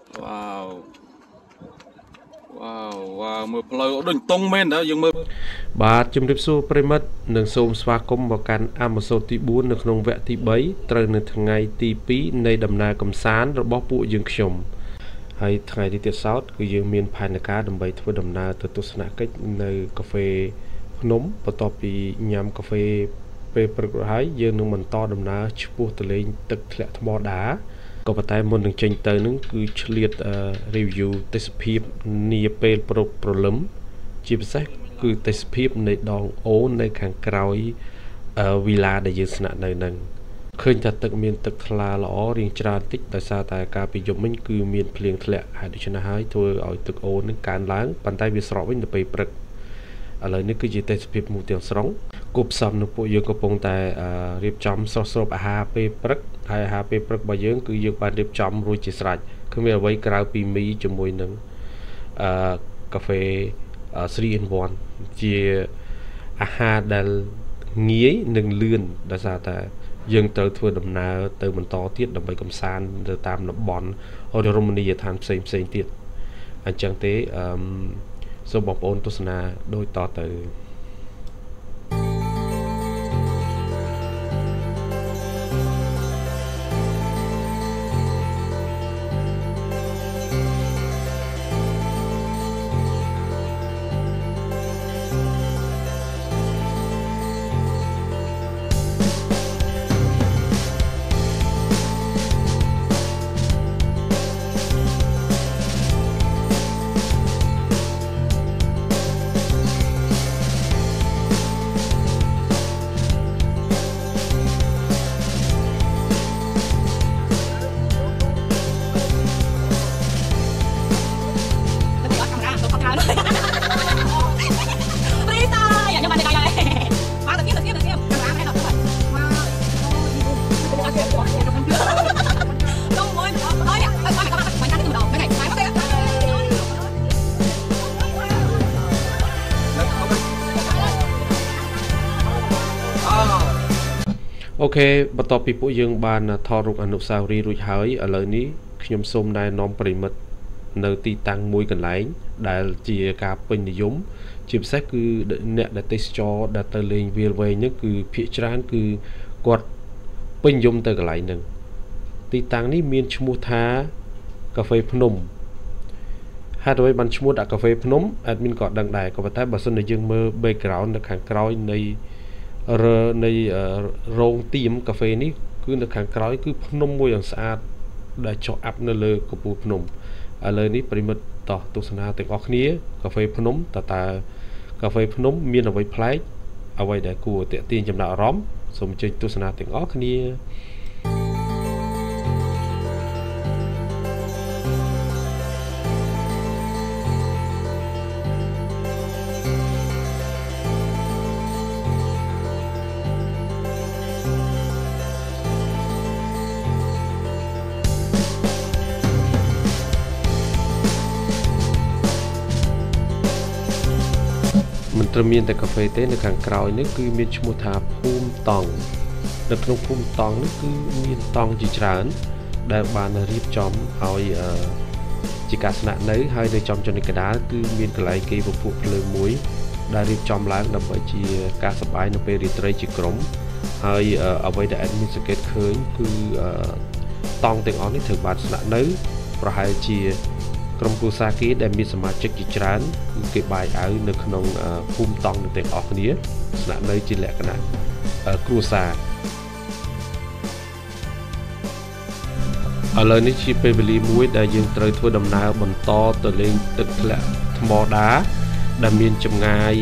Wow. Wow,មើលផ្លូវដូចតុងមែនតើយើងមើលបាទជំរាបសួរប្រិមិត្តនិងសូមស្វាគមន៍មកកាន់អាម៉ាសូតទី4នៅក្នុងវគ្គទី3ត្រូវនៅថ្ងៃទី2នៃដំណើរកម្សាន្តរបស់ពួកយើងខ្ញុំហើយថ្ងៃនេះទៀតសោតគឺយើងមានផែនការដើម្បីធ្វើដំណើរទៅទស្សនកិច្ចនៅកាហ្វេភ្នំបន្ទាប់ពីញ៉ាំកាហ្វេពេលព្រឹករួចហើយយើងនឹងបន្តដំណើរឆ្ពោះទៅលេងទឹកធ្លាក់ថ្មដាក៏ប៉ុន្តែមុននឹងចេញទៅនឹងគឺឆ្លៀត review ទេសភាពនាពេលព្រលឹមជាពិសេសគឺទេសភាពនៃដងអូននៅខាងក្រោយវីឡាដែលយើងស្នាក់នៅនឹងឃើញថាទឹកមានទឹកថ្លាល្អរៀងច្រើនតិចដោយសារតែកាលពីយប់មិញគឺមានភ្លៀងធ្លាក់ហើយដូច្នេះហើយធ្វើឲ្យទឹកអូននឹងកើនឡើងប៉ុន្តែវាស្រកវិញទៅពេលព្រឹកឥឡូវនេះគឺជាទេសភាពមួយទាំងស្រុងគប់ផ្សំនឹងពួកយើងកំពុងតែរៀបចំស្រស់ស្រូបអាហារពេលព្រឹកហើយអាហារពេលព្រឹករបស់យើងគឺយើងបានរៀបចំរួចជាស្រេចគ្មានអ្វីក្រៅពីមីជាមួយនឹងកាហ្វេ3 in 1ជាអាហារដែលងាយនិងលឿនដោយសារតែយើងត្រូវធ្វើដំណើរទៅបន្តទៀតដើម្បីកំសាន្តទៅតាមតំបន់រមណីយដ្ឋានផ្សេងទៀតអញ្ចឹងទេសូមបងប្អូនទស្សនាដូចតទៅ អូខេបន្ទាប់ពីពួកយើងបានថតរូបអនុស្សាវរីយ៍រួចហើយឥឡូវនេះខ្ញុំសូមណែនាំប្រិមិត្តនៅទីតាំងមួយកន្លែងដែលជាការពេញនិយមជាពិសេសគឺអ្នកដែលទេសចរដែលទៅលេងវាលវែងនេះគឺភាគច្រើនគឺគាត់ពេញនិយមទៅកន្លែងហ្នឹងទីតាំងនេះមានឈ្មោះថាកាហ្វេភ្នំហេតុអ្វីបានឈ្មោះដាក់កាហ្វេភ្នំអេដមីនក៏ដឹងដែរក៏ប៉ុន្តែបើសិនជាយើងមើល background នៅខាងក្រោយនៃរោងទៀមកាហ្វេនេះគឺនៅខាងក្រោយគឺភ្នំមួយយ៉ាងស្អាតដែលចុះអាប់នៅលើកំពូលភ្នំឥឡូវនេះប្រិមិត្តតោះទស្សនាទាំងអស់គ្នាកាហ្វេភ្នំតើកាហ្វេភ្នំមានអ្វីប្លែកអ្វីដែលគួរទាក់ទាញចំណាប់អារម្មណ៍សូមអញ្ជើញទស្សនាទាំងអស់គ្នាមិនត្រឹមមានតែកាហ្វេទេនៅខាងក្រោយនេះគឺមានឈ្មោះថាភូមិតង់នៅក្នុងភូមិតង់នេះគឺមានតង់ជាច្រើនដែលបានរៀបចំឲ្យជាការស្នាក់នៅហើយនៅចំចំណុចកណ្ដាលគឺមានកន្លែងគេពពួកភ្លើងមួយដែលរៀបចំឡើងដើម្បីជាការសប្បាយនៅពេលរាត្រីជាក្រុមហើយអ្វីដែលadminសង្កេតឃើញគឺតង់ទាំងអស់នេះត្រូវបានស្នាក់នៅប្រហែលជាក្រុមគ្រួសារគេដែលមានសមាជិកជាច្រើនគឺគេបាយអៅនៅក្នុងភូមិតង់ទាំងអស់គ្នាស្នាក់នៅជាលក្ខណៈគ្រួសារឥឡូវនេះជាពេលវេលាមួយដែលយើងត្រូវធ្វើដំណើរបន្តទៅលេងទឹកធ្លាក់ថ្មដាដែលមានចម្ងាយ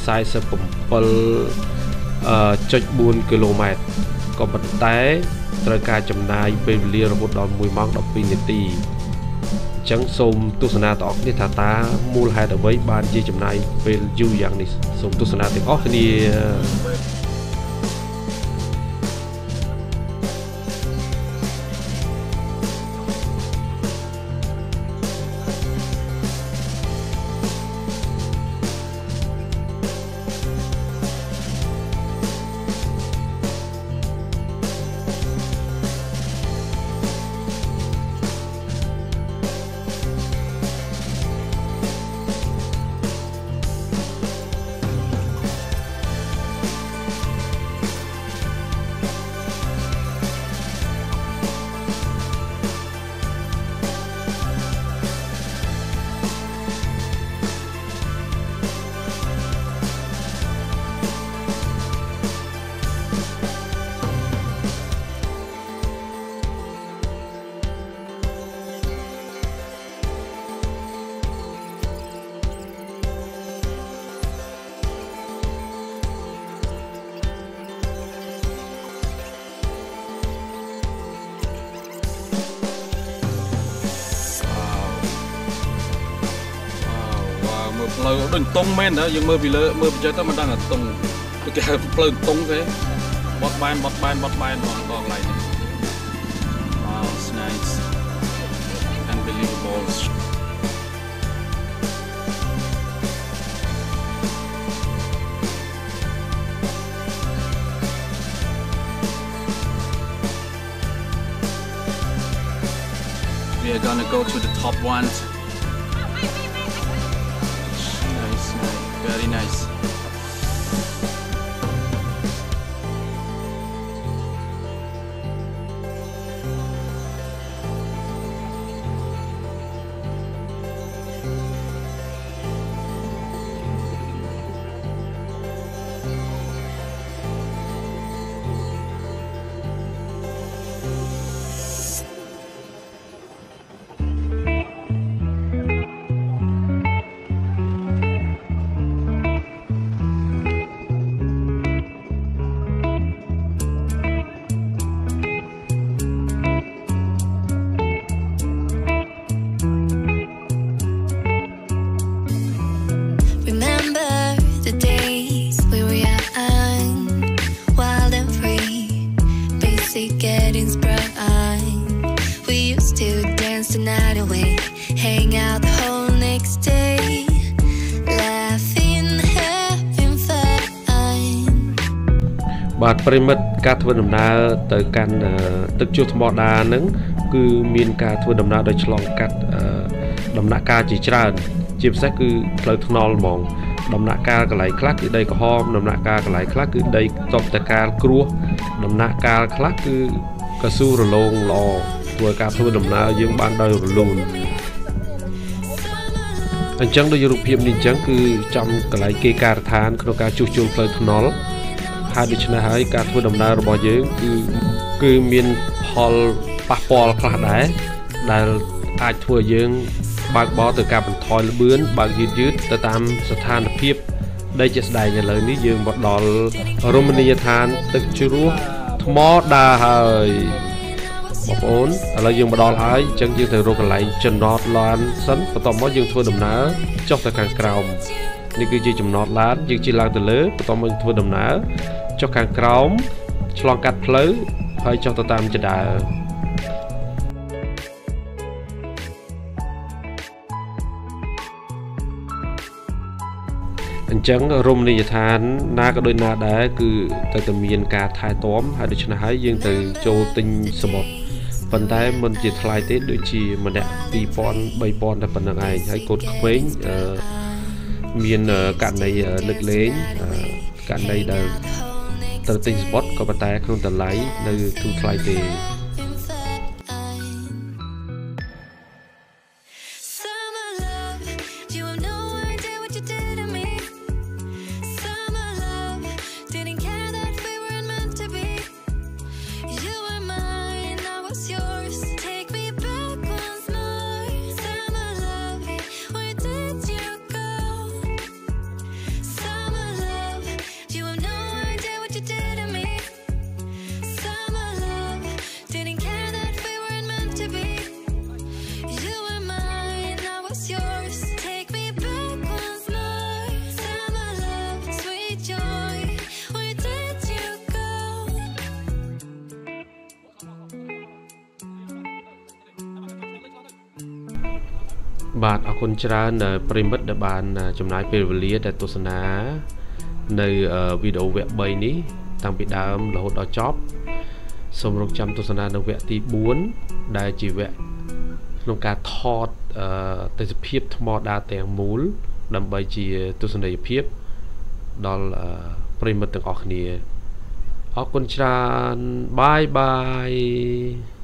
47.4 គីឡូម៉ែត្រក៏ប៉ុន្តែត្រូវការចំណាយពេលវេលារហូតដល់1 ម៉ោង 12 នាទីអញ្ចឹងសូមទស្សនាទាំងអស់គ្នាថាតើមូលហេតុអ្វីបានជាចំណាយពេលយូរយ៉ាងនេះសូមទស្សនាទាំងអស់គ្នាមើលផ្លូវដូចតុងមែនដែរយើងមើលពីលើមើលពីចេះទៅមិនដឹងថាតុងគេហៅផ្លូវតុងទេបត់បែនបងកន្លែងនេះ Wow it's nice unbelievable we are gonna go to the top one. Nice, very nice. Getting sprung. We used to dance the night away, hang out the whole next day, laughing, having fun. បាទប្រិមិត្តការធ្វើដំណើរទៅកាន់ទឹកជ្រោះថ្មដាហ្នឹងគឺមានការធ្វើដំណើរដោយឆ្លងកាត់ដំណាក់កាលជាច្រើនជាពិសេសគឺផ្លូវថ្នល់ហ្មងដំណាក់កាលកន្លែងខ្លះគឺដីក្រហមដំណាក់កាលកន្លែងខ្លះគឺដីតបតកាលគ្រួសដំណាក់កាលខ្លះគឺកស៊ូរលោងល្អធ្វើការធ្វើដំណើរយើងបានដោយរលូនអញ្ចឹងដោយរូបភាពនេះអញ្ចឹងគឺចំកន្លែងគេការដ្ឋានក្នុងការជួសជុលផ្លូវថ្នល់ហើយដូច្នេះហើយការធ្វើដំណើររបស់យើងគឺមានផលប៉ះពាល់ខ្លះដែរដែលអាចធ្វើយើងបើកបរទៅការបន្ថយល្បឿនបើកយឺតទៅតាមស្ថានភាពដែលជាក់ស្ដែងឥឡូវនេះយើងមកដល់រមណីយដ្ឋានទឹកជ្រោះថ្មដាហើយបងប្អូនឥឡូវយើងមកដល់ហើយអញ្ចឹងយើងទៅរកកន្លែងចំណតឡានសិនបន្ទាប់មកយើងធ្វើដំណើរចុះទៅខាងក្រោមនេះគឺជាចំណតឡានយើងជិះឡើងទៅលើបន្ទាប់មកធ្វើដំណើរចុះខាងក្រោមឆ្លងកាត់ផ្លូវហើយចុះទៅតាមចដើអញ្ចឹងរមណីយដ្ឋានណាក៏ដូចណាដែរគឺទៅតែមានការថែទាំហើយដូច្នេះហើយយើងទៅចូលទិញសមុទ្រប៉ុន្តែមិនជាថ្លៃទេដូចជាម្នាក់ 2000 3000 តែប៉ុណ្្នឹងឯងហើយកូនក្មេងមានករណីលើកលែងករណីដែលត្រូវទិញសមុទ្រក៏ប៉ុន្តែក្នុងតម្លៃនៅធូរថ្លៃទេបាទអរគុណច្រើនប្រិមិត្តដែលបានចំណាយពេលវេលាដែលទស្សនានៅវីដេអូវគ្គ3នេះតាំងពីដើមរហូតដល់ចប់សូមរងចាំទស្សនានៅវគ្គទី4ដែលជាវគ្គក្នុងការថតទេសភាពថ្មដាទាំងមូលដើម្បីជាទស្សនីយភាពដល់ប្រិមិត្តទាំងអស់គ្នាអរគុណច្រើនបាយបាយ